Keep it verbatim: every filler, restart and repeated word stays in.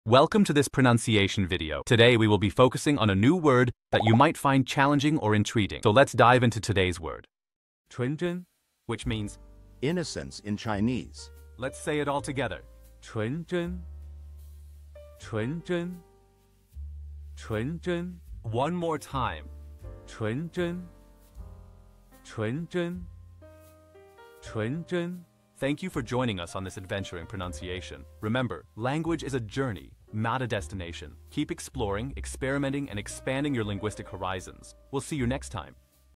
Welcome to this pronunciation video. Today we will be focusing on a new word that you might find challenging or intriguing. So let's dive into today's word. chún, which means innocence in Chinese. Let's say it all together. chún, chún, chún. One more time. chún, chún, chún. Thank you for joining us on this adventure in pronunciation. Remember, language is a journey, not a destination. Keep exploring, experimenting, and expanding your linguistic horizons. We'll see you next time.